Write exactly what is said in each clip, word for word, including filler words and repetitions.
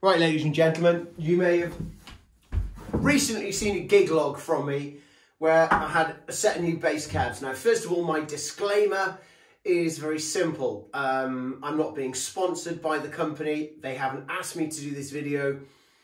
Right, ladies and gentlemen, you may have recently seen a gig log from me where I had a set of new bass cabs. Now, first of all, my disclaimer is very simple. Um, I'm not being sponsored by the company. They haven't asked me to do this video.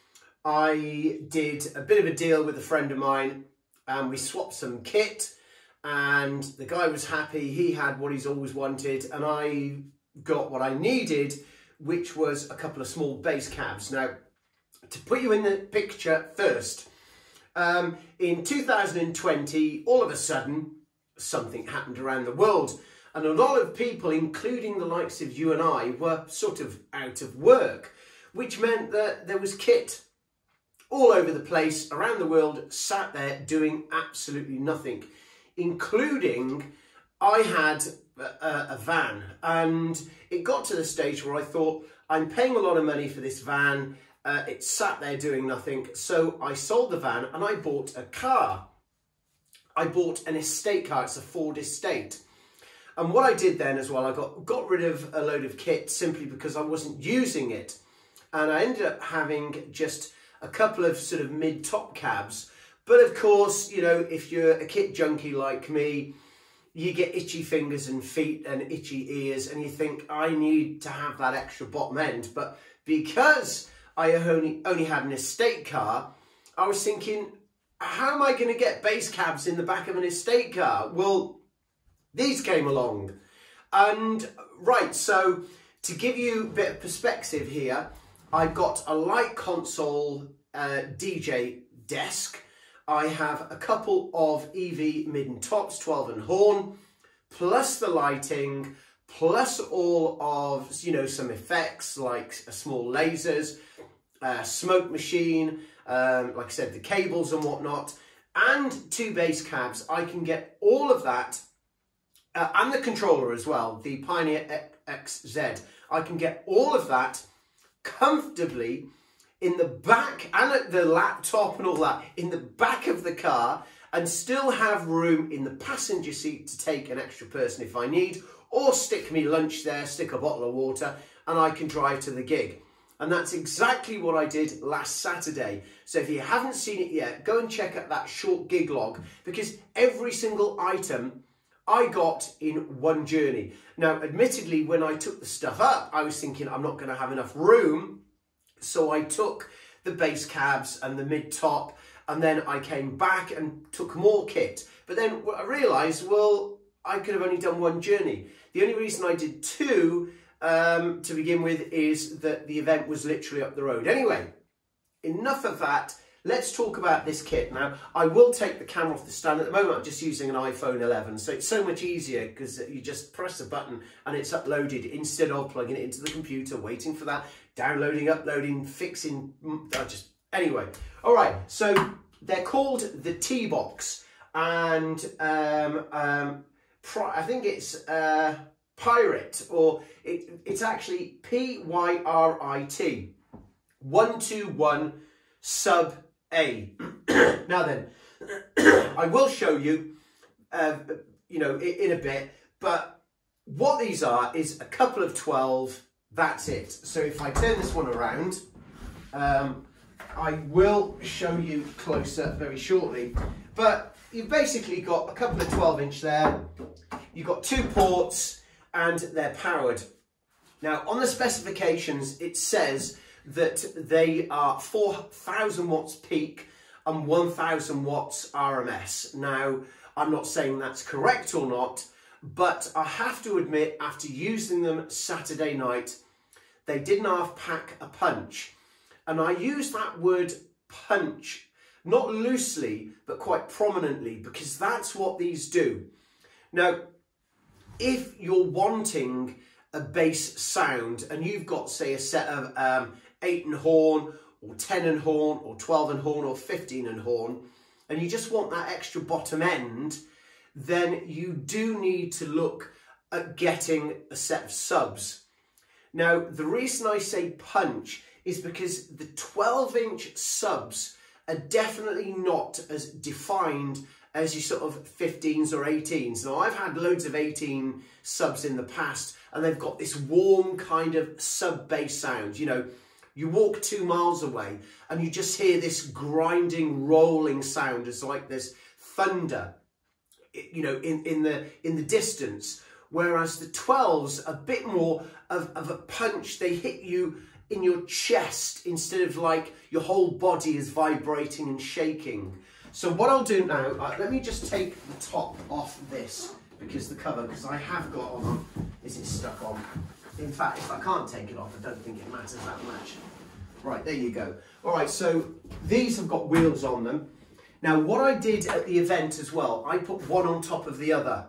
I did a bit of a deal with a friend of mine and we swapped some kit and the guy was happy. He had what he's always wanted and I got what I needed, which was a couple of small bass cabs. Now, to put you in the picture first, um, in two thousand twenty, all of a sudden, something happened around the world. And a lot of people, including the likes of you and I, were sort of out of work, which meant that there was kit all over the place, around the world, sat there doing absolutely nothing, including I had a, a van, and it got to the stage where I thought, I'm paying a lot of money for this van, uh, it sat there doing nothing, so I sold the van and I bought a car. I bought an estate car, it's a Ford Estate. And what I did then as well, I got, got rid of a load of kit simply because I wasn't using it. And I ended up having just a couple of sort of mid-top cabs. But of course, you know, if you're a kit junkie like me, you get itchy fingers and feet and itchy ears and you think, I need to have that extra bottom end. But because I only, only had an estate car, I was thinking, how am I going to get bass cabs in the back of an estate car? Well, these came along. And right, so to give you a bit of perspective here, I've got a light console uh, D J desk. I have a couple of E V mid and tops, twelve and horn, plus the lighting, plus all of, you know, some effects like small lasers, a smoke machine, um, like I said, the cables and whatnot, and two bass cabs. I can get all of that, uh, and the controller as well, the Pioneer X Z. I can get all of that comfortably in the back, and at the laptop and all that, in the back of the car, and still have room in the passenger seat to take an extra person if I need, or stick me lunch there, stick a bottle of water, and I can drive to the gig. And that's exactly what I did last Saturday. So if you haven't seen it yet, go and check out that short gig log, because every single item I got in one journey. Now, admittedly, when I took the stuff up, I was thinking I'm not going to have enough room. So I took the bass cabs and the mid-top, and then I came back and took more kit. But then I realised, well, I could have only done one journey. The only reason I did two um, to begin with is that the event was literally up the road. Anyway, enough of that. Let's talk about this kit. Now, I will take the camera off the stand. At the moment, I'm just using an iPhone eleven, so it's so much easier because you just press a button and it's uploaded instead of plugging it into the computer, waiting for that, downloading, uploading, fixing, uh, just, anyway. All right, so they're called the T-Box, and um, um, I think it's uh, Pirate, or it, it's actually P Y R I T, one two one sub A. Now then, I will show you, uh, you know, in, in a bit, but what these are is a couple of twelve, that's it. So if I turn this one around, um, I will show you closer very shortly, but you've basically got a couple of twelve inch there, you've got two ports and they're powered. Now on the specifications it says that they are four thousand watts peak and one thousand watts R M S. Now, I'm not saying that's correct or not, but I have to admit, after using them Saturday night, they didn't half pack a punch. And I use that word punch, not loosely, but quite prominently, because that's what these do. Now, if you're wanting a bass sound and you've got, say, a set of um, eight and horn, or ten and horn, or twelve and horn, or fifteen and horn, and you just want that extra bottom end, then you do need to look at getting a set of subs. Now, the reason I say punch is because the twelve inch subs are definitely not as defined as your sort of fifteens or eighteens. Now, I've had loads of eighteen subs in the past, and they've got this warm kind of sub bass sound. You know, You walk two miles away and you just hear this grinding, rolling sound. It's like there's thunder, you know, in, in, the, in the distance. Whereas the twelves, a bit more of, of a punch. They hit you in your chest instead of like your whole body is vibrating and shaking. So what I'll do now, uh, let me just take the top off this, because the cover, because I have got on, is it stuck on? In fact, if I can't take it off, I don't think it matters that much. Right, there you go. All right, so these have got wheels on them. Now, what I did at the event as well, I put one on top of the other.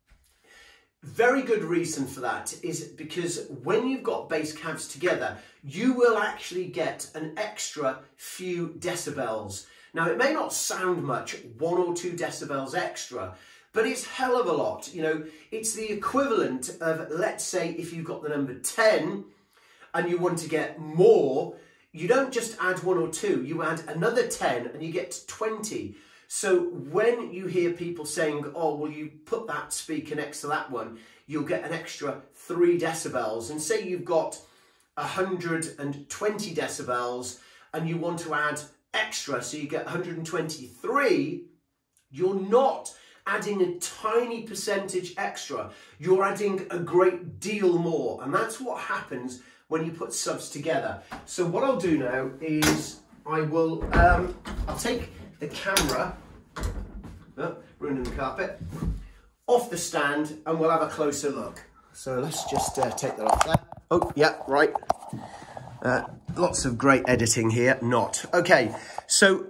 Very good reason for that is because when you've got bass cabs together, you will actually get an extra few decibels. Now, it may not sound much, one or two decibels extra, but it's hell of a lot. You know, it's the equivalent of, let's say, if you've got the number ten and you want to get more, you don't just add one or two, you add another ten and you get to twenty. So when you hear people saying, oh, well, you put that speaker next to that one, you'll get an extra three decibels. And say you've got one hundred twenty decibels and you want to add extra, so you get one hundred twenty-three, you're not adding a tiny percentage extra. You're adding a great deal more. And that's what happens when you put subs together. So what I'll do now is I will, um, I'll take the camera, oh, ruining the carpet, off the stand and we'll have a closer look. So let's just uh, take that off there. Oh, yeah, right. Uh, lots of great editing here, not. Okay, so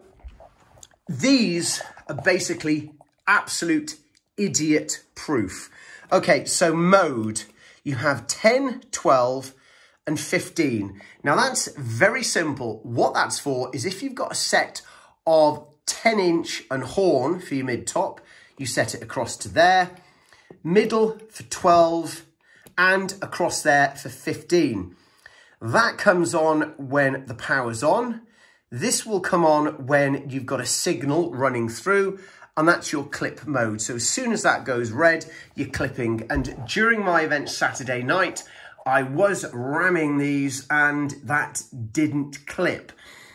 these are basically absolute idiot proof. Okay, so mode, you have ten, twelve, and fifteen. Now that's very simple. What that's for is if you've got a set of ten inch and horn for your mid top, you set it across to there, middle for twelve, and across there for fifteen. That comes on when the power's on. This will come on when you've got a signal running through, and that's your clip mode. So as soon as that goes red, you're clipping. And during my event Saturday night, I was ramming these and that didn't clip.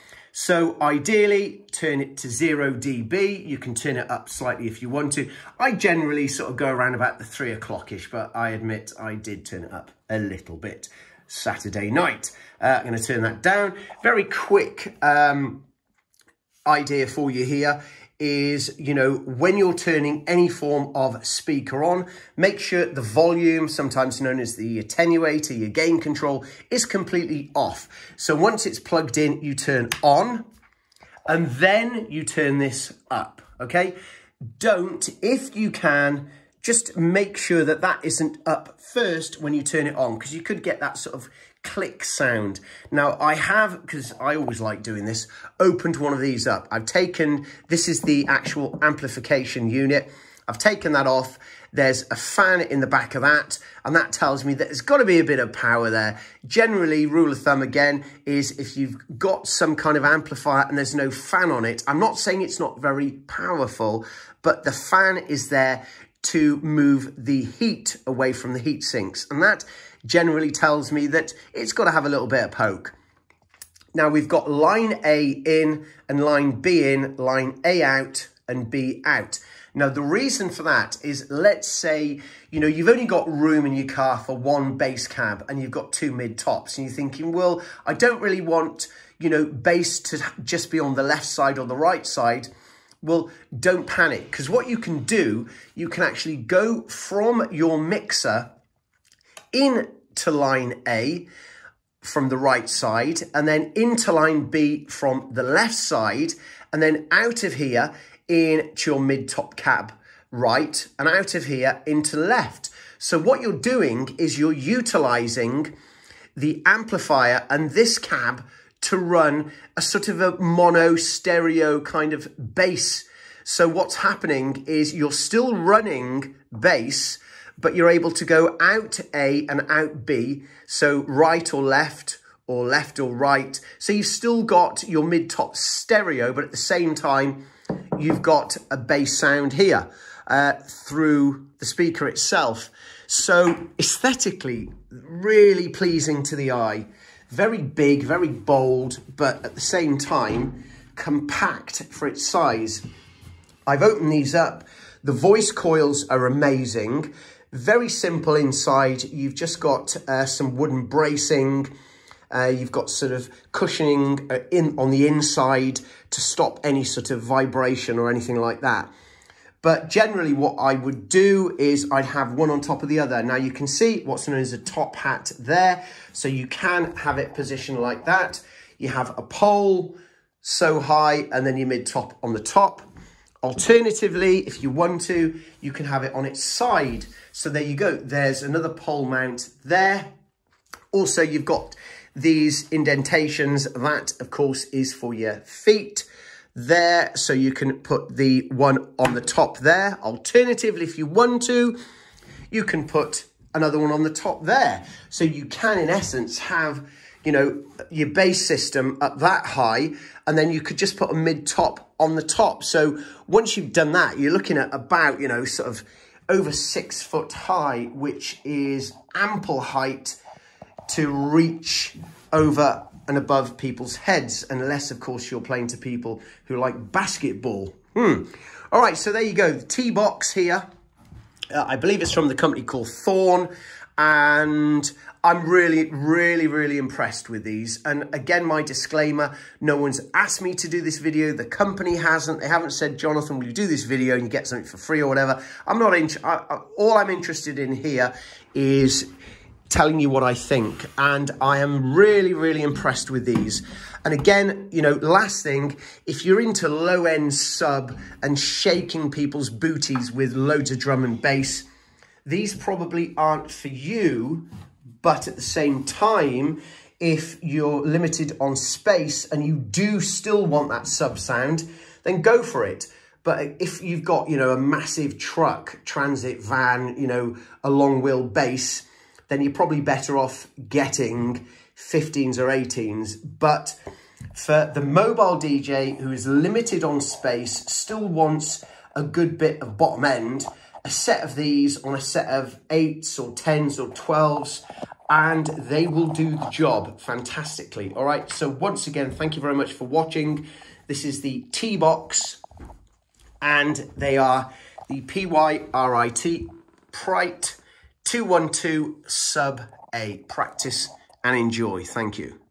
So ideally, turn it to zero D B. You can turn it up slightly if you want to. I generally sort of go around about the three o'clock-ish, but I admit I did turn it up a little bit Saturday night. Uh, I'm going to turn that down. Very quick um, idea for you here is, you know, when you're turning any form of speaker on, make sure the volume, sometimes known as the attenuator, your gain control, is completely off. So once it's plugged in, you turn on and then you turn this up, okay? Don't, if you can, just make sure that that isn't up first when you turn it on, because you could get that sort of click sound. Now I have, because I always like doing this, opened one of these up. I've taken, this is the actual amplification unit. I've taken that off. There's a fan in the back of that, and that tells me that there's got to be a bit of power there. Generally, rule of thumb again, is if you've got some kind of amplifier and there's no fan on it, I'm not saying it's not very powerful, but the fan is there to move the heat away from the heat sinks. And that generally tells me that it's got to have a little bit of poke. Now we've got line A in and line B in, line A out and B out. Now the reason for that is, let's say, you know, you've only got room in your car for one bass cab and you've got two mid tops and you're thinking, well, I don't really want, you know, bass to just be on the left side or the right side. Well, don't panic, because what you can do, you can actually go from your mixer into line A from the right side, and then into line B from the left side, and then out of here into your mid-top cab right, and out of here into left. So what you're doing is you're utilising the amplifier and this cab to run a sort of a mono stereo kind of bass. So what's happening is you're still running bass, but you're able to go out A and out B. So right or left or left or right. So you've still got your mid-top stereo, but at the same time, you've got a bass sound here uh, through the speaker itself. So aesthetically, really pleasing to the eye. Very big, very bold, but at the same time, compact for its size. I've opened these up. The voice coils are amazing. Very simple inside. You've just got uh, some wooden bracing. Uh, you've got sort of cushioning uh, in on the inside to stop any sort of vibration or anything like that. But generally what I would do is I'd have one on top of the other. Now you can see what's known as a top hat there. So you can have it positioned like that. You have a pole so high and then your mid top on the top. Alternatively, if you want to, you can have it on its side. So there you go. There's another pole mount there. Also, you've got these indentations. That, of course, is for your feet there. So you can put the one on the top there. Alternatively, if you want to, you can put another one on the top there. So you can, in essence, have, you know, your bass system up that high, and then you could just put a mid-top on the top. So once you've done that, you're looking at about, you know, sort of over six foot high, which is ample height to reach over and above people's heads, unless, of course, you're playing to people who like basketball. Hmm. All right, so there you go. The T-Box here. Uh, I believe it's from the company called Thorn, and I'm really, really, really impressed with these. And again, my disclaimer, no one's asked me to do this video. The company hasn't. They haven't said, Jonathan, will you do this video and you get something for free or whatever. I'm not in. I, I, all I'm interested in here is telling you what I think. And I am really, really impressed with these. And again, you know, last thing, if you're into low-end sub and shaking people's booties with loads of drum and bass, these probably aren't for you. But at the same time, if you're limited on space and you do still want that sub sound, then go for it. But if you've got, you know, a massive truck, transit van, you know, a long wheel bass, then you're probably better off getting fifteens or eighteens. But for the mobile D J who is limited on space, still wants a good bit of bottom end, a set of these on a set of eights or tens or twelves, and they will do the job fantastically. All right, so once again, thank you very much for watching. This is the T-Box, and they are the P Y R I T Prite two one two Sub A. Practice and enjoy. Thank you.